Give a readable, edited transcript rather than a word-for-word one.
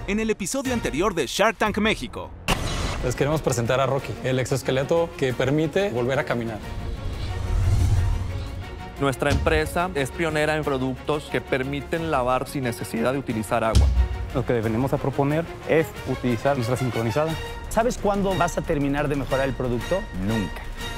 en el episodio anterior de Shark Tank México. Les queremos presentar a Rocky, el exoesqueleto que permite volver a caminar. Nuestra empresa es pionera en productos que permiten lavar sin necesidad de utilizar agua. Lo que venimos a proponer es utilizar nuestra sincronizada. ¿Sabes cuándo vas a terminar de mejorar el producto? Nunca.